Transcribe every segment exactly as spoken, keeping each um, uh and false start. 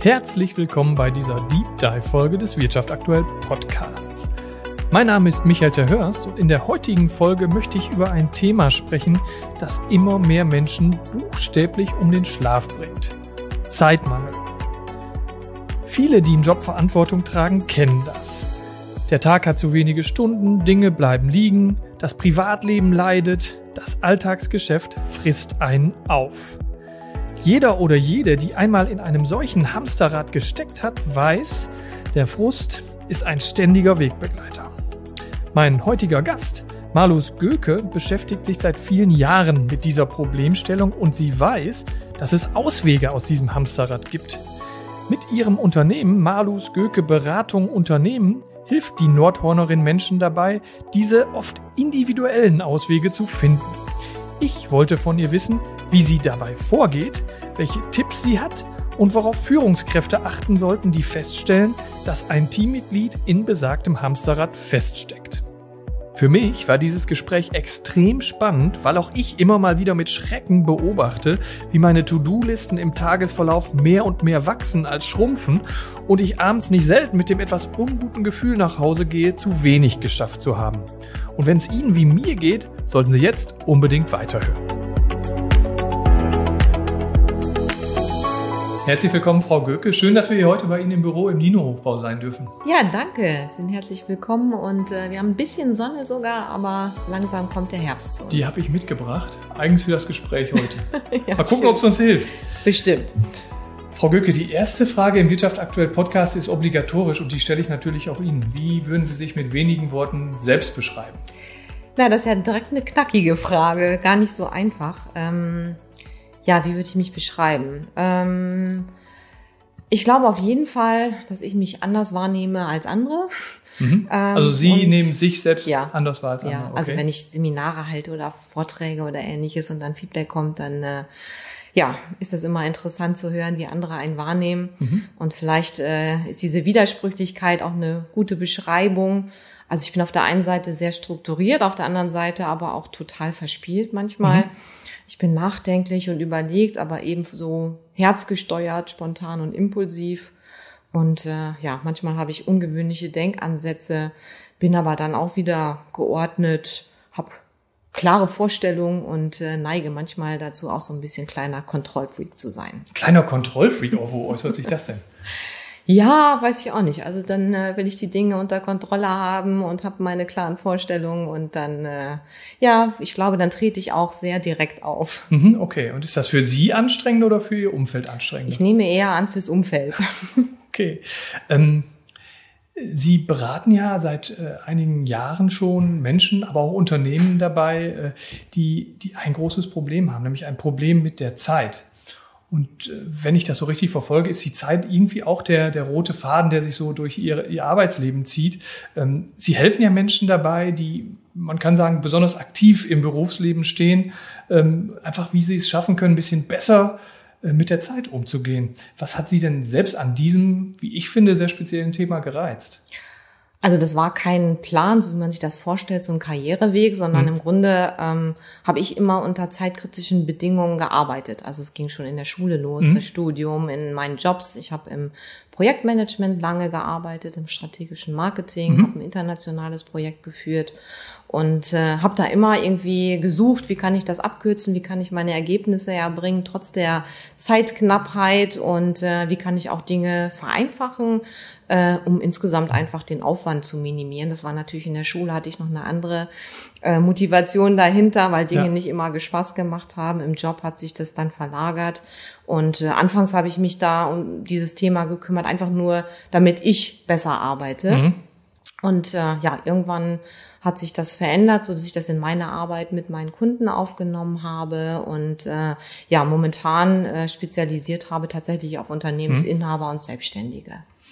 Herzlich willkommen bei dieser Deep Dive Folge des Wirtschaft aktuell Podcasts. Mein Name ist Michael ter Hörst und in der heutigen Folge möchte ich über ein Thema sprechen, das immer mehr Menschen buchstäblich um den Schlaf bringt. Zeitmangel. Viele, die im Job Verantwortung tragen, kennen das. Der Tag hat zu wenige Stunden, Dinge bleiben liegen, das Privatleben leidet, das Alltagsgeschäft frisst einen auf. Jeder oder jede, die einmal in einem solchen Hamsterrad gesteckt hat, weiß, der Frust ist ein ständiger Wegbegleiter. Mein heutiger Gast, Marlus Göke, beschäftigt sich seit vielen Jahren mit dieser Problemstellung und sie weiß, dass es Auswege aus diesem Hamsterrad gibt. Mit ihrem Unternehmen Marlus Göke Beratung Unternehmen hilft die Nordhornerin Menschen dabei, diese oft individuellen Auswege zu finden. Ich wollte von ihr wissen, wie sie dabei vorgeht, welche Tipps sie hat und worauf Führungskräfte achten sollten, die feststellen, dass ein Teammitglied in besagtem Hamsterrad feststeckt. Für mich war dieses Gespräch extrem spannend, weil auch ich immer mal wieder mit Schrecken beobachte, wie meine To-Do-Listen im Tagesverlauf mehr und mehr wachsen als schrumpfen und ich abends nicht selten mit dem etwas unguten Gefühl nach Hause gehe, zu wenig geschafft zu haben. Und wenn es Ihnen wie mir geht, sollten Sie jetzt unbedingt weiterhören. Herzlich willkommen, Frau Göke. Schön, dass wir hier heute bei Ihnen im Büro im Nino-Hochbau sein dürfen. Ja, danke. Sie sind herzlich willkommen und äh, wir haben ein bisschen Sonne sogar, aber langsam kommt der Herbst zu uns. Die habe ich mitgebracht, eigens für das Gespräch heute. Ja, mal gucken, ob es uns hilft. Bestimmt. Frau Göke, die erste Frage im Wirtschaft aktuell Podcast ist obligatorisch und die stelle ich natürlich auch Ihnen. Wie würden Sie sich mit wenigen Worten selbst beschreiben? Na, das ist ja direkt eine knackige Frage, gar nicht so einfach. Ähm, ja, wie würde ich mich beschreiben? Ähm, ich glaube auf jeden Fall, dass ich mich anders wahrnehme als andere. Mhm. Also Sie und, nehmen sich selbst ja, anders wahr als andere? Ja, okay. Also wenn ich Seminare halte oder Vorträge oder Ähnliches und dann Feedback kommt, dann äh, ja, ist das immer interessant zu hören, wie andere einen wahrnehmen. Mhm. Und vielleicht äh, ist diese Widersprüchlichkeit auch eine gute Beschreibung. Also ich bin auf der einen Seite sehr strukturiert, auf der anderen Seite aber auch total verspielt manchmal. Mhm. Ich bin nachdenklich und überlegt, aber eben so herzgesteuert, spontan und impulsiv. Und äh, ja, manchmal habe ich ungewöhnliche Denkansätze, bin aber dann auch wieder geordnet, habe klare Vorstellungen und äh, neige manchmal dazu, auch so ein bisschen kleiner Kontrollfreak zu sein. Kleiner Kontrollfreak? Oh, wo äußert sich das denn? Ja, weiß ich auch nicht. Also dann äh, will ich die Dinge unter Kontrolle haben und habe meine klaren Vorstellungen und dann, äh, ja, ich glaube, dann trete ich auch sehr direkt auf. Mhm, okay, und ist das für Sie anstrengend oder für Ihr Umfeld anstrengend? Ich nehme eher an fürs Umfeld. Okay. Ähm, Sie beraten ja seit äh, einigen Jahren schon Menschen, aber auch Unternehmen dabei, äh, die, die ein großes Problem haben, nämlich ein Problem mit der Zeit. Und äh, wenn ich das so richtig verfolge, ist die Zeit irgendwie auch der, der rote Faden, der sich so durch ihr, ihr Arbeitsleben zieht. Ähm, Sie helfen ja Menschen dabei, die, man kann sagen, besonders aktiv im Berufsleben stehen, ähm, einfach wie sie es schaffen können, ein bisschen besser mit der Zeit umzugehen. Was hat Sie denn selbst an diesem, wie ich finde, sehr speziellen Thema gereizt? Also das war kein Plan, so wie man sich das vorstellt, so ein Karriereweg, sondern mhm. im Grunde ähm, habe ich immer unter zeitkritischen Bedingungen gearbeitet. Also es ging schon in der Schule los, mhm. das Studium, in meinen Jobs. Ich habe im Projektmanagement lange gearbeitet, im strategischen Marketing, mhm. habe ein internationales Projekt geführt und äh, habe da immer irgendwie gesucht, wie kann ich das abkürzen, wie kann ich meine Ergebnisse erbringen, trotz der Zeitknappheit und äh, wie kann ich auch Dinge vereinfachen, äh, um insgesamt einfach den Aufwand zu minimieren. Das war natürlich in der Schule, hatte ich noch eine andere äh, Motivation dahinter, weil Dinge ja. nicht immer Spaß gemacht haben. Im Job hat sich das dann verlagert und äh, anfangs habe ich mich da um dieses Thema gekümmert, einfach nur, damit ich besser arbeite. Mhm. Und äh, ja, irgendwann hat sich das verändert, so dass ich das in meine Arbeit mit meinen Kunden aufgenommen habe und äh, ja momentan äh, spezialisiert habe tatsächlich auf Unternehmensinhaber mhm. und Selbstständige.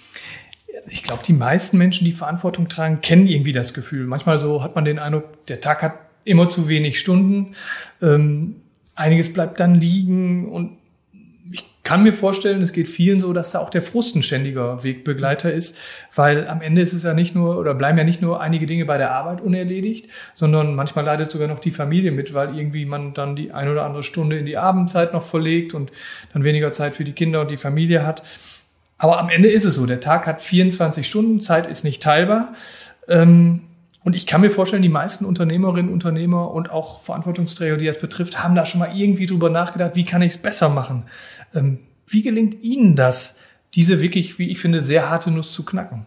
Ich glaube, die meisten Menschen, die Verantwortung tragen, kennen irgendwie das Gefühl. Manchmal so hat man den Eindruck, der Tag hat immer zu wenig Stunden, ähm, einiges bleibt dann liegen und ich kann mir vorstellen, es geht vielen so, dass da auch der Frust ein ständiger Wegbegleiter ist, weil am Ende ist es ja nicht nur, oder bleiben ja nicht nur einige Dinge bei der Arbeit unerledigt, sondern manchmal leidet sogar noch die Familie mit, weil irgendwie man dann die ein oder andere Stunde in die Abendzeit noch verlegt und dann weniger Zeit für die Kinder und die Familie hat. Aber am Ende ist es so, der Tag hat vierundzwanzig Stunden, Zeit ist nicht teilbar. Ähm, und ich kann mir vorstellen, die meisten Unternehmerinnen, Unternehmer und auch Verantwortungsträger, die das betrifft, haben da schon mal irgendwie drüber nachgedacht, wie kann ich es besser machen? Ähm, wie gelingt Ihnen das, diese wirklich, wie ich finde, sehr harte Nuss zu knacken?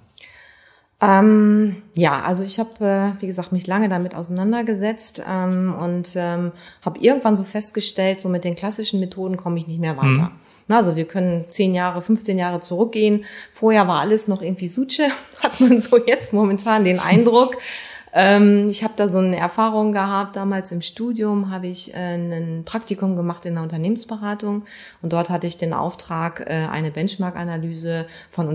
Ähm, ja, also ich habe, äh, wie gesagt, mich lange damit auseinandergesetzt ähm, und ähm, habe irgendwann so festgestellt, so mit den klassischen Methoden komme ich nicht mehr weiter. Mhm. Na, also wir können zehn Jahre, fünfzehn Jahre zurückgehen. Vorher war alles noch irgendwie Suche, hat man so jetzt momentan den Eindruck. Ähm, ich habe da so eine Erfahrung gehabt. Damals im Studium habe ich äh, ein Praktikum gemacht in der Unternehmensberatung und dort hatte ich den Auftrag, äh, eine Benchmark-Analyse von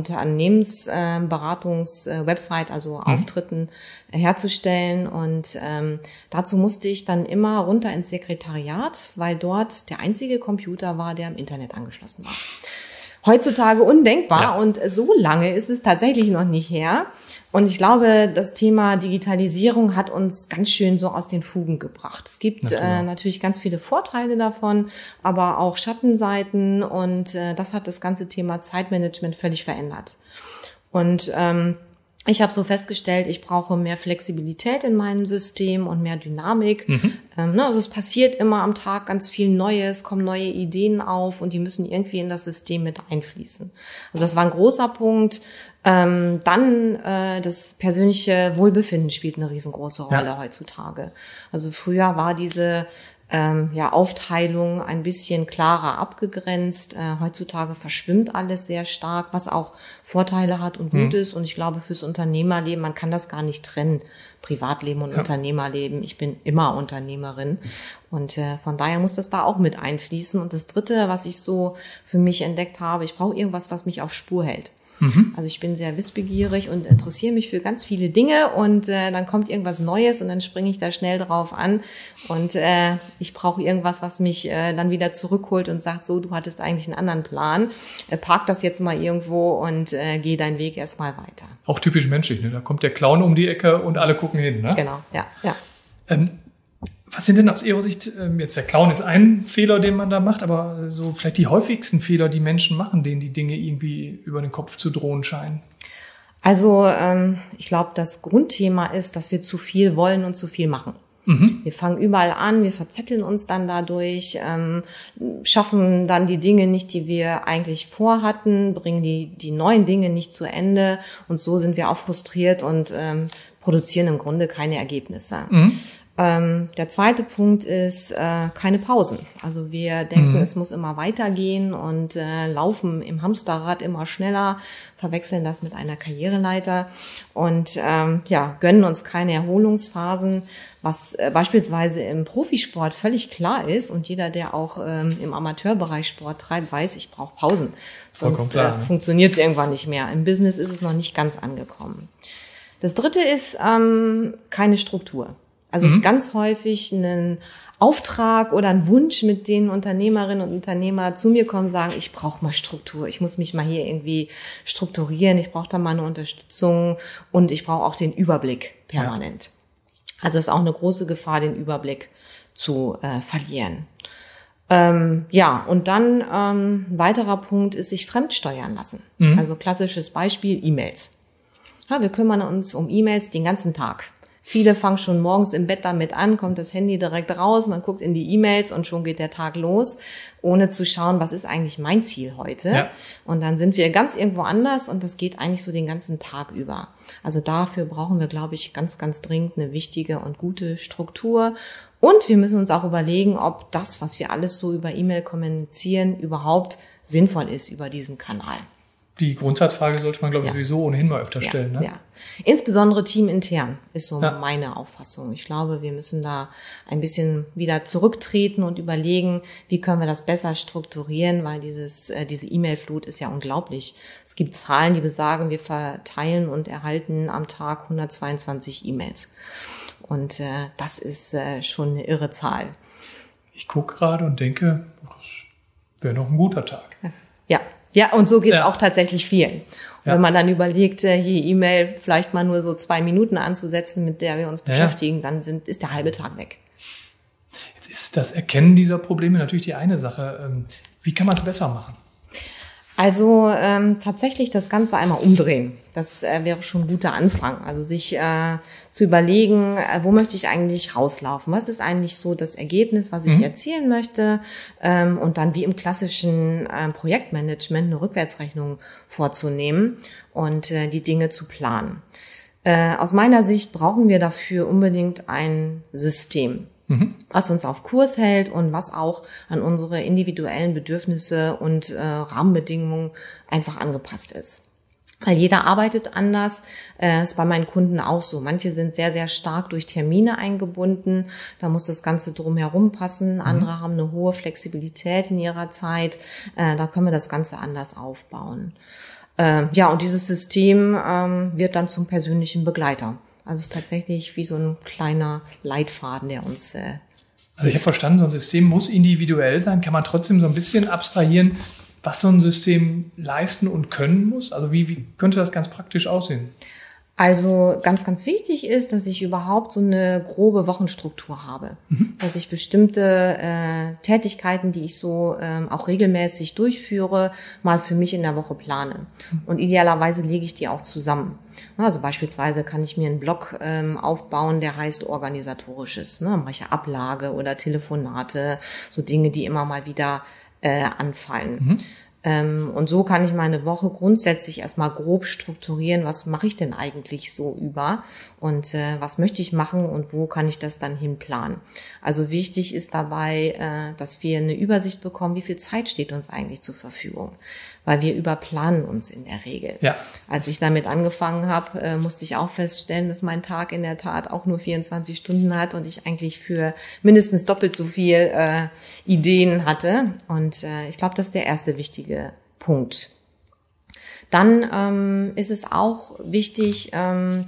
Unternehmensberatungs-Website, äh, also mhm. Auftritten äh, herzustellen. Und ähm, dazu musste ich dann immer runter ins Sekretariat, weil dort der einzige Computer war, der im Internet angeschlossen war. Heutzutage undenkbar ja. Und so lange ist es tatsächlich noch nicht her. Und ich glaube, das Thema Digitalisierung hat uns ganz schön so aus den Fugen gebracht. Es gibt natürlich, äh, natürlich ganz viele Vorteile davon, aber auch Schattenseiten und äh, das hat das ganze Thema Zeitmanagement völlig verändert. Und ähm, ich habe so festgestellt, ich brauche mehr Flexibilität in meinem System und mehr Dynamik. Mhm. Ähm, ne, also es passiert immer am Tag ganz viel Neues, kommen neue Ideen auf und die müssen irgendwie in das System mit einfließen. Also das war ein großer Punkt. Ähm, dann äh, das persönliche Wohlbefinden spielt eine riesengroße Rolle ja. heutzutage. Also früher war diese Ähm, ja, Aufteilung ein bisschen klarer abgegrenzt. Äh, heutzutage verschwimmt alles sehr stark, was auch Vorteile hat und gut mhm. ist. Und ich glaube, fürs Unternehmerleben, man kann das gar nicht trennen, Privatleben und ja. Unternehmerleben. Ich bin immer Unternehmerin. Und äh, von daher muss das da auch mit einfließen. Und das Dritte, was ich so für mich entdeckt habe, ich brauche irgendwas, was mich auf Spur hält. Mhm. Also ich bin sehr wissbegierig und interessiere mich für ganz viele Dinge und äh, dann kommt irgendwas Neues und dann springe ich da schnell drauf an und äh, ich brauche irgendwas, was mich äh, dann wieder zurückholt und sagt, so, du hattest eigentlich einen anderen Plan, äh, park das jetzt mal irgendwo und äh, geh deinen Weg erstmal weiter. Auch typisch menschlich, ne? Da kommt der Clown um die Ecke und alle gucken hin, ne? Genau, ja, ja. Ähm, Was sind denn aus Ihrer Sicht, jetzt der Clown ist ein Fehler, den man da macht, aber so vielleicht die häufigsten Fehler, die Menschen machen, denen die Dinge irgendwie über den Kopf zu drohen scheinen? Also ähm, ich glaube, das Grundthema ist, dass wir zu viel wollen und zu viel machen. Mhm. Wir fangen überall an, wir verzetteln uns dann dadurch, ähm, schaffen dann die Dinge nicht, die wir eigentlich vorhatten, bringen die, die neuen Dinge nicht zu Ende und so sind wir auch frustriert und ähm, produzieren im Grunde keine Ergebnisse. Mhm. Ähm, der zweite Punkt ist äh, keine Pausen. Also wir denken, mhm. es muss immer weitergehen und äh, laufen im Hamsterrad immer schneller, verwechseln das mit einer Karriereleiter und ähm, ja gönnen uns keine Erholungsphasen, was äh, beispielsweise im Profisport völlig klar ist und jeder, der auch ähm, im Amateurbereich Sport treibt, weiß, ich brauche Pausen, sonst klar, äh, ne? funktioniert es irgendwann nicht mehr. Im Business ist es noch nicht ganz angekommen. Das dritte ist ähm, keine Struktur. Also mhm. es ist ganz häufig ein Auftrag oder ein Wunsch, mit denen Unternehmerinnen und Unternehmer zu mir kommen und sagen, ich brauche mal Struktur, ich muss mich mal hier irgendwie strukturieren, ich brauche da mal eine Unterstützung und ich brauche auch den Überblick permanent. Ja. Also es ist auch eine große Gefahr, den Überblick zu äh, verlieren. Ähm, ja, und dann ähm, ein weiterer Punkt ist, sich fremdsteuern lassen. Mhm. Also klassisches Beispiel, E-Mails. Ja, wir kümmern uns um E-Mails den ganzen Tag. Viele fangen schon morgens im Bett damit an, kommt das Handy direkt raus, man guckt in die E-Mails und schon geht der Tag los, ohne zu schauen, was ist eigentlich mein Ziel heute. Ja. Und dann sind wir ganz irgendwo anders und das geht eigentlich so den ganzen Tag über. Also dafür brauchen wir, glaube ich, ganz, ganz dringend eine wichtige und gute Struktur. Und wir müssen uns auch überlegen, ob das, was wir alles so über E-Mail kommunizieren, überhaupt sinnvoll ist über diesen Kanal. Die Grundsatzfrage sollte man, glaube ich, ja. sowieso ohnehin mal öfter ja, stellen. Ne? Ja, insbesondere teamintern ist so ja. meine Auffassung. Ich glaube, wir müssen da ein bisschen wieder zurücktreten und überlegen, wie können wir das besser strukturieren, weil dieses äh, diese E-Mail-Flut ist ja unglaublich. Es gibt Zahlen, die besagen, wir verteilen und erhalten am Tag hundertzweiundzwanzig E-Mails. Und äh, das ist äh, schon eine irre Zahl. Ich gucke gerade und denke, das wäre noch ein guter Tag. Ja. Ja, und so geht's ja. auch tatsächlich vielen. Und ja. wenn man dann überlegt, je E-Mail vielleicht mal nur so zwei Minuten anzusetzen, mit der wir uns beschäftigen, ja. dann sind, ist der halbe Tag weg. Jetzt ist das Erkennen dieser Probleme natürlich die eine Sache. Wie kann man es besser machen? Also ähm, tatsächlich das Ganze einmal umdrehen. Das äh, wäre schon ein guter Anfang. Also sich äh, zu überlegen, äh, wo möchte ich eigentlich rauslaufen? Was ist eigentlich so das Ergebnis, was ich mhm. erzielen möchte? Ähm, und dann wie im klassischen äh, Projektmanagement eine Rückwärtsrechnung vorzunehmen und äh, die Dinge zu planen. Äh, aus meiner Sicht brauchen wir dafür unbedingt ein System, was uns auf Kurs hält und was auch an unsere individuellen Bedürfnisse und äh, Rahmenbedingungen einfach angepasst ist. Weil jeder arbeitet anders, äh, ist bei meinen Kunden auch so. Manche sind sehr, sehr stark durch Termine eingebunden, da muss das Ganze drumherum passen. Mhm. Andere haben eine hohe Flexibilität in ihrer Zeit, äh, da können wir das Ganze anders aufbauen. Äh, ja, und dieses System ähm, wird dann zum persönlichen Begleiter. Also es ist tatsächlich wie so ein kleiner Leitfaden, der uns... Äh, also ich habe verstanden, so ein System muss individuell sein. Kann man trotzdem so ein bisschen abstrahieren, was so ein System leisten und können muss? Also wie, wie könnte das ganz praktisch aussehen? Also ganz, ganz wichtig ist, dass ich überhaupt so eine grobe Wochenstruktur habe. Mhm. Dass ich bestimmte äh, Tätigkeiten, die ich so ähm, auch regelmäßig durchführe, mal für mich in der Woche plane. Und idealerweise lege ich die auch zusammen. Also beispielsweise kann ich mir einen Blog ähm, aufbauen, der heißt Organisatorisches. Ne? Dann mache ich Ablage oder Telefonate, so Dinge, die immer mal wieder äh, anfallen. Mhm. Ähm, und so kann ich meine Woche grundsätzlich erstmal grob strukturieren, was mache ich denn eigentlich so über und äh, was möchte ich machen und wo kann ich das dann hinplanen. Also wichtig ist dabei, äh, dass wir eine Übersicht bekommen, wie viel Zeit steht uns eigentlich zur Verfügung, weil wir überplanen uns in der Regel. Ja. Als ich damit angefangen habe, äh, musste ich auch feststellen, dass mein Tag in der Tat auch nur vierundzwanzig Stunden hat und ich eigentlich für mindestens doppelt so viel äh, Ideen hatte. Und äh, ich glaube, das ist der erste wichtige Punkt. Dann ähm, ist es auch wichtig, ähm,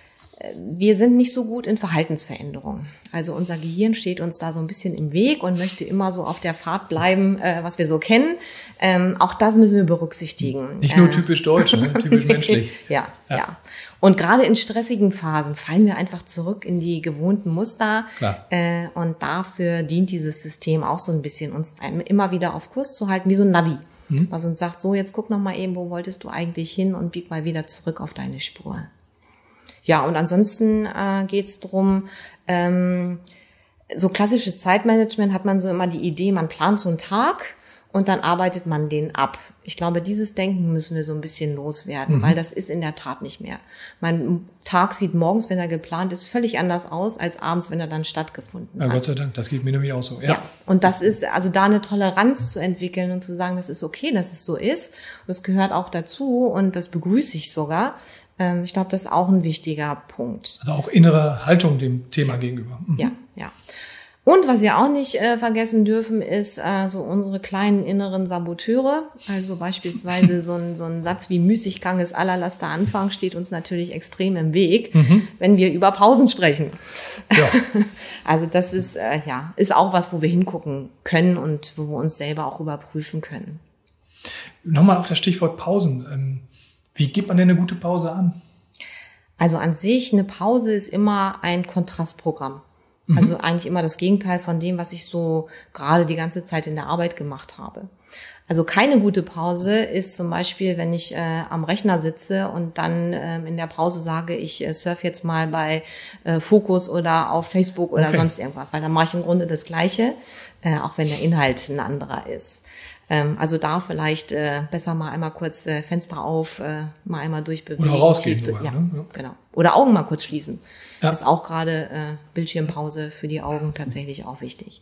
wir sind nicht so gut in Verhaltensveränderung. Also unser Gehirn steht uns da so ein bisschen im Weg und möchte immer so auf der Fahrt bleiben, äh, was wir so kennen. Ähm, auch das müssen wir berücksichtigen. Nicht nur typisch deutsch, ne? Typisch menschlich. ja, ja, ja. Und gerade in stressigen Phasen fallen wir einfach zurück in die gewohnten Muster. Klar. Äh, und dafür dient dieses System auch so ein bisschen, uns immer wieder auf Kurs zu halten, wie so ein Navi. Mhm. Was uns sagt, so jetzt guck noch mal eben, wo wolltest du eigentlich hin und bieg mal wieder zurück auf deine Spur. Ja, und ansonsten äh, geht's drum, ähm, so klassisches Zeitmanagement hat man so immer die Idee, man plant so einen Tag und dann arbeitet man den ab. Ich glaube, dieses Denken müssen wir so ein bisschen loswerden, mhm. weil das ist in der Tat nicht mehr. Mein Tag sieht morgens, wenn er geplant ist, völlig anders aus als abends, wenn er dann stattgefunden ja, hat. Gott sei Dank, das geht mir nämlich auch so. Ja. ja, und das ist, also da eine Toleranz zu entwickeln und zu sagen, das ist okay, dass es so ist. Und das gehört auch dazu und das begrüße ich sogar. Ähm, ich glaube, das ist auch ein wichtiger Punkt. Also auch innere Haltung dem Thema gegenüber. Mhm. Ja, ja. Und was wir auch nicht äh, vergessen dürfen, ist äh, so unsere kleinen inneren Saboteure. Also beispielsweise so ein, so ein Satz wie Müßiggang ist allerletzter Anfang steht uns natürlich extrem im Weg, mhm. wenn wir über Pausen sprechen. Ja. Also das ist äh, ja ist auch was, wo wir hingucken können und wo wir uns selber auch überprüfen können. Nochmal auf das Stichwort Pausen. Ähm, wie geht man denn eine gute Pause an? Also an sich, eine Pause ist immer ein Kontrastprogramm. Also mhm. eigentlich immer das Gegenteil von dem, was ich so gerade die ganze Zeit in der Arbeit gemacht habe. Also keine gute Pause ist zum Beispiel, wenn ich äh, am Rechner sitze und dann ähm, in der Pause sage, ich äh, surfe jetzt mal bei äh, Focus oder auf Facebook oder okay. sonst irgendwas, weil dann mache ich im Grunde das Gleiche, äh, auch wenn der Inhalt ein anderer ist. Ähm, also da vielleicht äh, besser mal einmal kurz äh, Fenster auf, äh, mal einmal durchbewegen. Oder rausgehen. Sogar, ja, ne? ja, genau. Oder Augen mal kurz schließen. Ja. Ist auch gerade äh, Bildschirmpause für die Augen tatsächlich auch wichtig.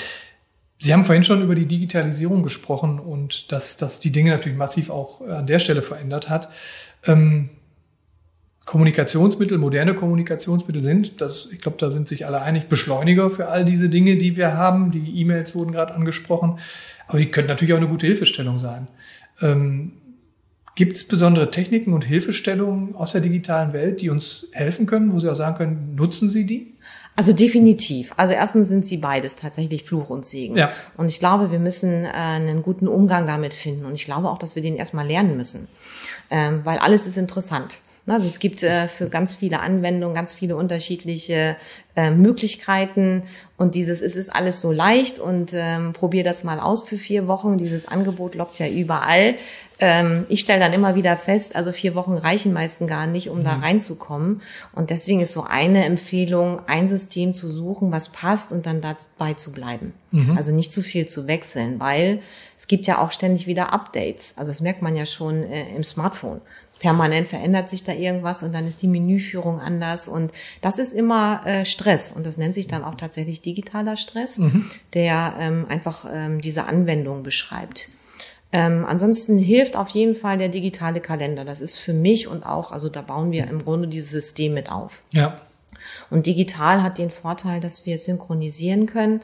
Sie haben vorhin schon über die Digitalisierung gesprochen und dass, dass die Dinge natürlich massiv auch an der Stelle verändert hat. Ähm, Kommunikationsmittel, moderne Kommunikationsmittel sind, das, ich glaube, da sind sich alle einig, Beschleuniger für all diese Dinge, die wir haben. Die E-Mails wurden gerade angesprochen, aber die könnten natürlich auch eine gute Hilfestellung sein. Ähm, Gibt es besondere Techniken und Hilfestellungen aus der digitalen Welt, die uns helfen können, wo Sie auch sagen können, nutzen Sie die? Also definitiv. Also erstens sind sie beides tatsächlich Fluch und Segen. Ja. Und ich glaube, wir müssen äh, einen guten Umgang damit finden. Und ich glaube auch, dass wir den erstmal lernen müssen. Ähm, weil alles ist interessant. Also es gibt äh, für ganz viele Anwendungen ganz viele unterschiedliche äh, Möglichkeiten und dieses, es ist alles so leicht und ähm, probier das mal aus für vier Wochen. Dieses Angebot lockt ja überall. Ähm, ich stelle dann immer wieder fest, also vier Wochen reichen meistens gar nicht, um mhm. da reinzukommen. Und deswegen ist so eine Empfehlung, ein System zu suchen, was passt und dann dabei zu bleiben. Mhm. Also nicht zu viel zu wechseln, weil es gibt ja auch ständig wieder Updates. Also das merkt man ja schon äh, im Smartphone. Permanent verändert sich da irgendwas und dann ist die Menüführung anders und das ist immer äh, Stress und das nennt sich dann auch tatsächlich digitaler Stress, mhm. der ähm, einfach ähm, diese Anwendung beschreibt. Ähm, ansonsten hilft auf jeden Fall der digitale Kalender. Das ist für mich und auch, also da bauen wir im Grunde dieses System mit auf. Ja. Und digital hat den Vorteil, dass wir synchronisieren können.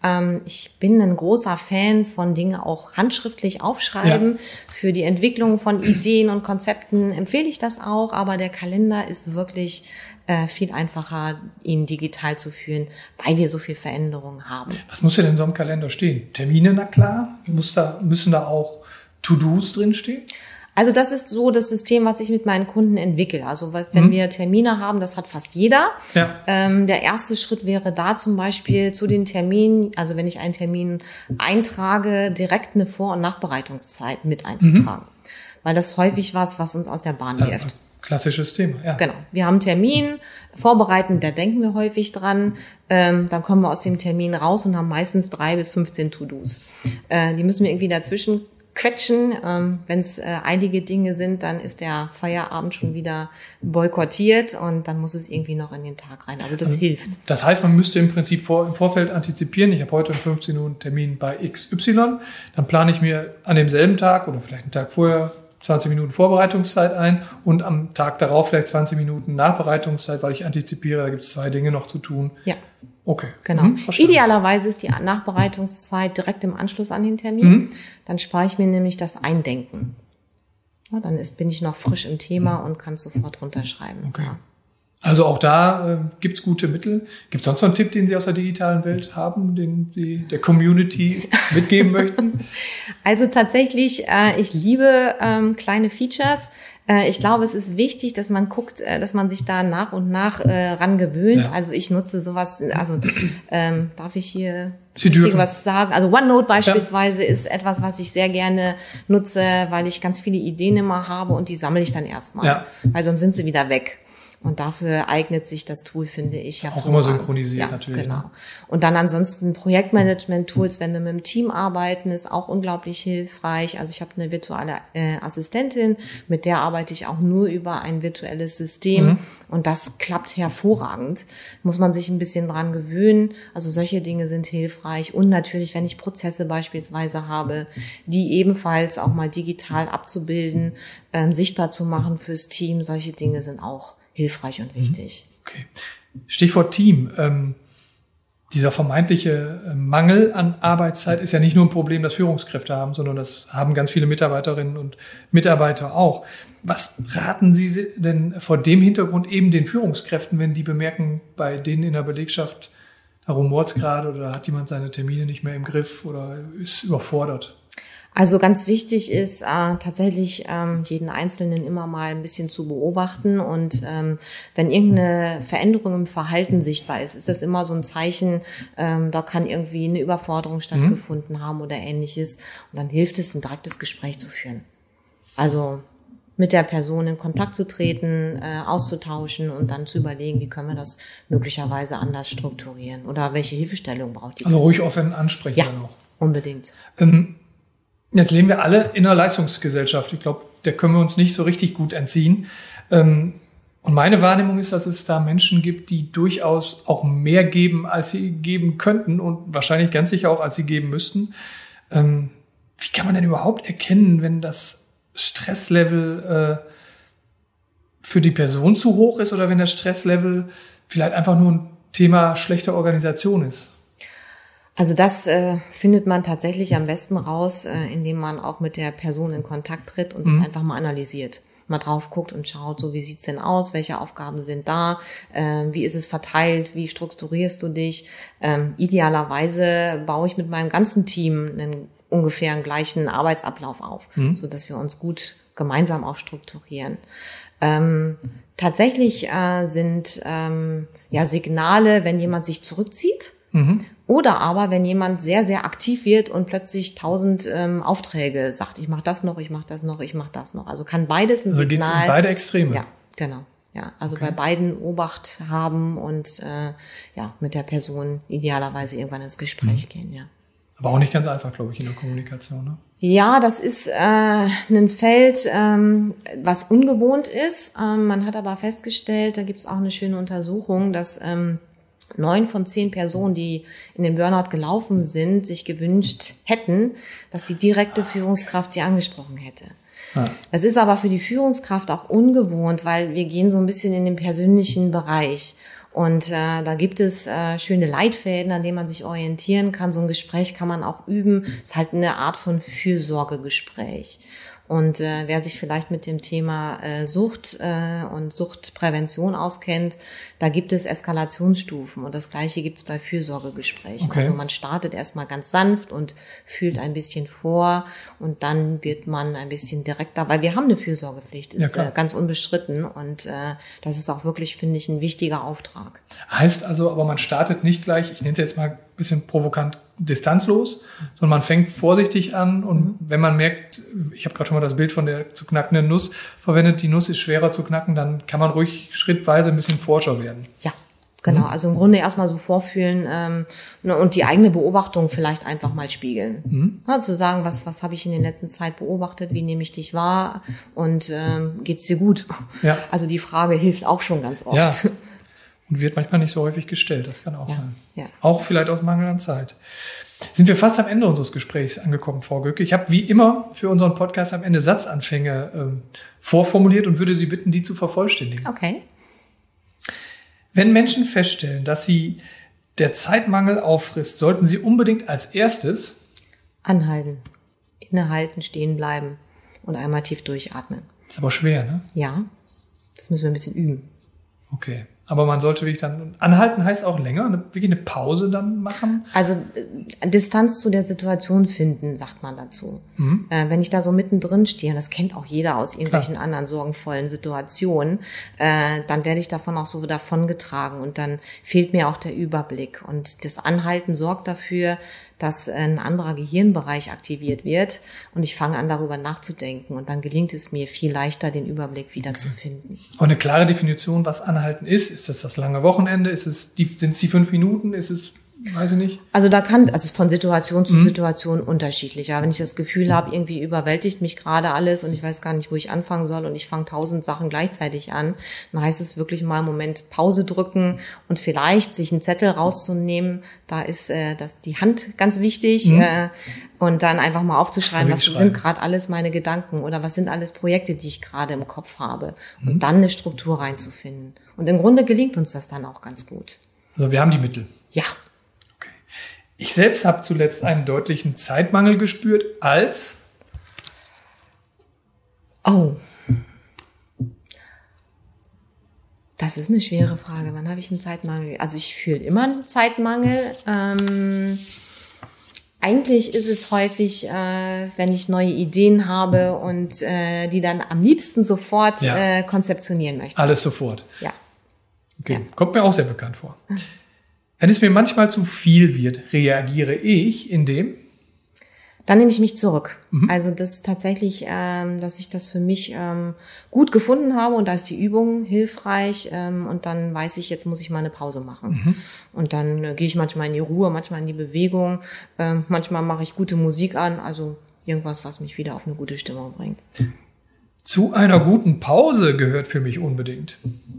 Ich bin ein großer Fan von Dinge auch handschriftlich aufschreiben. Ja. Für die Entwicklung von Ideen und Konzepten empfehle ich das auch, aber der Kalender ist wirklich äh, viel einfacher, ihn digital zu führen, weil wir so viel Veränderungen haben. Was muss denn in so einem Kalender stehen? Termine, na klar. Muss da, müssen da auch To-Dos drinstehen? Also das ist so das System, was ich mit meinen Kunden entwickle. Also was, wenn mhm. wir Termine haben, das hat fast jeder. Ja. Ähm, der erste Schritt wäre da zum Beispiel zu den Terminen, also wenn ich einen Termin eintrage, direkt eine Vor- und Nachbereitungszeit mit einzutragen. Mhm. Weil das häufig was, was uns aus der Bahn wirft. Ja, klassisches Thema, ja. Genau. Wir haben einen Termin, vorbereiten, da denken wir häufig dran. Ähm, dann kommen wir aus dem Termin raus und haben meistens drei bis fünfzehn To-Dos. Äh, die müssen wir irgendwie dazwischen quetschen. Ähm, wenn es äh, eilige Dinge sind, dann ist der Feierabend schon wieder boykottiert und dann muss es irgendwie noch in den Tag rein. Also das also, hilft. Das heißt, man müsste im Prinzip vor, im Vorfeld antizipieren. Ich habe heute um fünfzehn Uhr einen Termin bei X Y. Dann plane ich mir an demselben Tag oder vielleicht einen Tag vorher zwanzig Minuten Vorbereitungszeit ein und am Tag darauf vielleicht zwanzig Minuten Nachbereitungszeit, weil ich antizipiere, da gibt es zwei Dinge noch zu tun. Ja. Okay. Genau. Mhm, Idealerweise ist die Nachbereitungszeit direkt im Anschluss an den Termin. Mhm. Dann spare ich mir nämlich das Eindenken. Ja, dann ist, bin ich noch frisch im Thema und kann sofort runterschreiben. Okay. Ja. Also auch da äh, gibt's gute Mittel. Gibt es sonst noch einen Tipp, den Sie aus der digitalen Welt haben, den Sie der Community mitgeben möchten? Also tatsächlich, äh, ich liebe ähm, kleine Features. Äh, ich glaube, es ist wichtig, dass man guckt, äh, dass man sich da nach und nach äh, ran gewöhnt. Ja. Also ich nutze sowas, also ähm, darf ich hier Sie dürfen was sagen? Also OneNote beispielsweise ja. ist etwas, was ich sehr gerne nutze, weil ich ganz viele Ideen immer habe und die sammle ich dann erstmal. Ja. Weil sonst sind sie wieder weg. Und dafür eignet sich das Tool, finde ich, ja. Auch immer synchronisiert ja, natürlich. Genau. Und dann ansonsten Projektmanagement-Tools, wenn wir mit dem Team arbeiten, ist auch unglaublich hilfreich. Also ich habe eine virtuelle äh, Assistentin, mit der arbeite ich auch nur über ein virtuelles System. Mhm. Und das klappt hervorragend. Muss man sich ein bisschen dran gewöhnen. Also solche Dinge sind hilfreich. Und natürlich, wenn ich Prozesse beispielsweise habe, die ebenfalls auch mal digital abzubilden, ähm, sichtbar zu machen fürs Team, solche Dinge sind auch hilfreich und wichtig. Okay. Stichwort Team. Ähm, dieser vermeintliche Mangel an Arbeitszeit ist ja nicht nur ein Problem, das Führungskräfte haben, sondern das haben ganz viele Mitarbeiterinnen und Mitarbeiter auch. Was raten Sie denn vor dem Hintergrund eben den Führungskräften, wenn die bemerken, bei denen in der Belegschaft, da rumort's gerade oder hat jemand seine Termine nicht mehr im Griff oder ist überfordert? Also ganz wichtig ist äh, tatsächlich ähm, jeden Einzelnen immer mal ein bisschen zu beobachten und ähm, wenn irgendeine Veränderung im Verhalten sichtbar ist, ist das immer so ein Zeichen, ähm, da kann irgendwie eine Überforderung stattgefunden mhm. haben oder Ähnliches und dann hilft es, ein direktes Gespräch zu führen. Also mit der Person in Kontakt zu treten, äh, auszutauschen und dann zu überlegen, wie können wir das möglicherweise anders strukturieren oder welche Hilfestellung braucht die Also Person. Ruhig offen ansprechen. Ja, dann auch. Unbedingt. Ähm, Jetzt leben wir alle in einer Leistungsgesellschaft. Ich glaube, der können wir uns nicht so richtig gut entziehen. Und meine Wahrnehmung ist, dass es da Menschen gibt, die durchaus auch mehr geben, als sie geben könnten und wahrscheinlich ganz sicher auch, als sie geben müssten. Wie kann man denn überhaupt erkennen, wenn das Stresslevel für die Person zu hoch ist oder wenn das Stresslevel vielleicht einfach nur ein Thema schlechter Organisation ist? Also das äh, findet man tatsächlich am besten raus, äh, indem man auch mit der Person in Kontakt tritt und mhm. das einfach mal analysiert. Mal drauf guckt und schaut, so wie sieht's denn aus, welche Aufgaben sind da, äh, wie ist es verteilt, wie strukturierst du dich. Ähm, idealerweise baue ich mit meinem ganzen Team einen ungefähr einen gleichen Arbeitsablauf auf, mhm. so dass wir uns gut gemeinsam auch strukturieren. Ähm, tatsächlich äh, sind ähm, ja Signale, wenn jemand sich zurückzieht, mhm. oder aber wenn jemand sehr, sehr aktiv wird und plötzlich tausend ähm, Aufträge sagt, ich mache das noch, ich mache das noch, ich mache das noch. Also kann beides ein also Signal. Also geht's in beide Extreme? Ja, genau. Ja, also okay. bei beiden Obacht haben und äh, ja mit der Person idealerweise irgendwann ins Gespräch mhm. gehen, ja. Aber auch nicht ganz einfach, glaube ich, in der Kommunikation, ne? Ja, das ist äh, ein Feld, ähm, was ungewohnt ist. Ähm, man hat aber festgestellt, da gibt es auch eine schöne Untersuchung, dass ähm, neun von zehn Personen, die in den Burnout gelaufen sind, sich gewünscht hätten, dass die direkte Führungskraft sie angesprochen hätte. Ja. Das ist aber für die Führungskraft auch ungewohnt, weil wir gehen so ein bisschen in den persönlichen Bereich. Und äh, da gibt es äh, schöne Leitfäden, an denen man sich orientieren kann. So ein Gespräch kann man auch üben. Es ist halt eine Art von Fürsorgegespräch. Und äh, wer sich vielleicht mit dem Thema äh, Sucht äh, und Suchtprävention auskennt, da gibt es Eskalationsstufen. Und das Gleiche gibt es bei Fürsorgegesprächen. Okay. Also man startet erstmal ganz sanft und fühlt ein bisschen vor und dann wird man ein bisschen direkter, weil wir haben eine Fürsorgepflicht, ist ja, äh, ganz unbestritten. Und äh, das ist auch wirklich, finde ich, ein wichtiger Auftrag. Heißt also, aber man startet nicht gleich, ich nenne es jetzt mal ein bisschen provokant, distanzlos, sondern man fängt vorsichtig an und mhm. wenn man merkt, ich habe gerade schon mal das Bild von der zu knackenden Nuss verwendet, die Nuss ist schwerer zu knacken, dann kann man ruhig schrittweise ein bisschen forscher werden. Ja, genau. Also im Grunde erstmal so vorfühlen ähm, und die eigene Beobachtung vielleicht einfach mal spiegeln. Mhm. Ja, zu sagen, was was habe ich in der letzten Zeit beobachtet, wie nehme ich dich wahr und ähm, geht's dir gut? Ja. Also die Frage hilft auch schon ganz oft. Ja. Und wird manchmal nicht so häufig gestellt, das kann auch ja. sein. Ja. Auch vielleicht aus Mangel an Zeit. Sind wir fast am Ende unseres Gesprächs angekommen, Frau Göcke. Ich habe wie immer für unseren Podcast am Ende Satzanfänge ähm, vorformuliert und würde Sie bitten, die zu vervollständigen. Okay. Wenn Menschen feststellen, dass sie der Zeitmangel auffrisst, sollten sie unbedingt als erstes anhalten, innehalten, stehen bleiben und einmal tief durchatmen. Ist aber schwer, ne? Ja, das müssen wir ein bisschen üben. Okay. Aber man sollte wirklich dann, anhalten heißt auch länger, eine, wirklich eine Pause dann machen? Also äh, Distanz zu der Situation finden, sagt man dazu. Mhm. Äh, wenn ich da so mittendrin stehe, und das kennt auch jeder aus irgendwelchen Klar. anderen sorgenvollen Situationen, äh, dann werde ich davon auch so davongetragen und dann fehlt mir auch der Überblick. Und das Anhalten sorgt dafür, dass ein anderer Gehirnbereich aktiviert wird und ich fange an, darüber nachzudenken und dann gelingt es mir viel leichter, den Überblick wieder okay. zu finden. Und eine klare Definition, was Anhalten ist, ist das das lange Wochenende, ist es die, sind es die fünf Minuten, ist es, weiß ich nicht? Also da kann, also von Situation zu mhm. Situation unterschiedlich. Aber wenn ich das Gefühl habe, irgendwie überwältigt mich gerade alles und ich weiß gar nicht, wo ich anfangen soll und ich fange tausend Sachen gleichzeitig an, dann heißt es wirklich mal einen Moment Pause drücken und vielleicht sich einen Zettel rauszunehmen. Da ist äh, das die Hand ganz wichtig mhm. äh, und dann einfach mal aufzuschreiben, was sind gerade alles meine Gedanken oder was sind alles Projekte, die ich gerade im Kopf habe mhm. und dann eine Struktur reinzufinden. Und im Grunde gelingt uns das dann auch ganz gut. Also wir haben die Mittel. Ja. Ich selbst habe zuletzt einen deutlichen Zeitmangel gespürt, als... Oh. Das ist eine schwere Frage. Wann habe ich einen Zeitmangel? Also ich fühle immer einen Zeitmangel. Ähm, eigentlich ist es häufig, äh, wenn ich neue Ideen habe und äh, die dann am liebsten sofort ja. äh, konzeptionieren möchte. Alles sofort? Ja. Okay, ja. Kommt mir auch sehr bekannt vor. Wenn es mir manchmal zu viel wird, reagiere ich indem? Dann nehme ich mich zurück. Mhm. Also das ist tatsächlich, ähm, dass ich das für mich ähm, gut gefunden habe und da ist die Übung hilfreich ähm, und dann weiß ich, jetzt muss ich mal eine Pause machen. Mhm. Und dann äh, gehe ich manchmal in die Ruhe, manchmal in die Bewegung, ähm, manchmal mache ich gute Musik an, also irgendwas, was mich wieder auf eine gute Stimmung bringt. Zu einer guten Pause gehört für mich unbedingt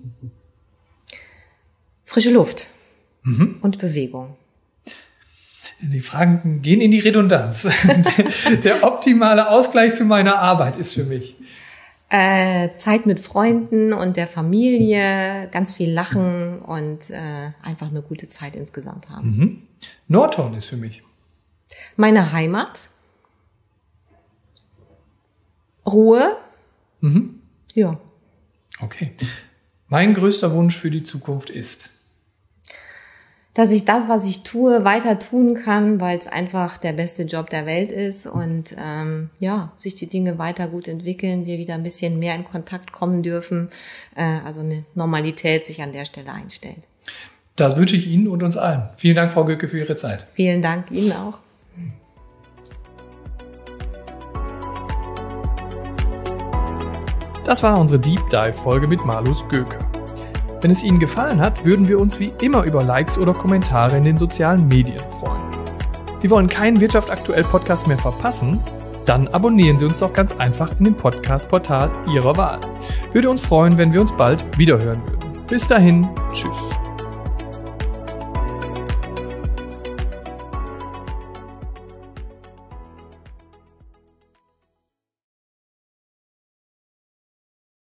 frische Luft. Mhm. Und Bewegung. Die Fragen gehen in die Redundanz. Der optimale Ausgleich zu meiner Arbeit ist für mich äh, Zeit mit Freunden und der Familie, ganz viel lachen und äh, einfach eine gute Zeit insgesamt haben. Mhm. Nordhorn ist für mich meine Heimat, Ruhe. Mhm. Ja. Okay. Mein größter Wunsch für die Zukunft ist? dass ich das, was ich tue, weiter tun kann, weil es einfach der beste Job der Welt ist und ähm, ja, sich die Dinge weiter gut entwickeln, wir wieder ein bisschen mehr in Kontakt kommen dürfen, äh, also eine Normalität sich an der Stelle einstellt. Das wünsche ich Ihnen und uns allen. Vielen Dank, Frau Göcke, für Ihre Zeit. Vielen Dank Ihnen auch. Das war unsere Deep Dive Folge mit Marlus Göcke. Wenn es Ihnen gefallen hat, würden wir uns wie immer über Likes oder Kommentare in den sozialen Medien freuen. Sie wollen keinen Wirtschaft aktuell Podcast mehr verpassen? Dann abonnieren Sie uns doch ganz einfach in dem Podcast-Portal Ihrer Wahl. Würde uns freuen, wenn wir uns bald wiederhören würden. Bis dahin, tschüss.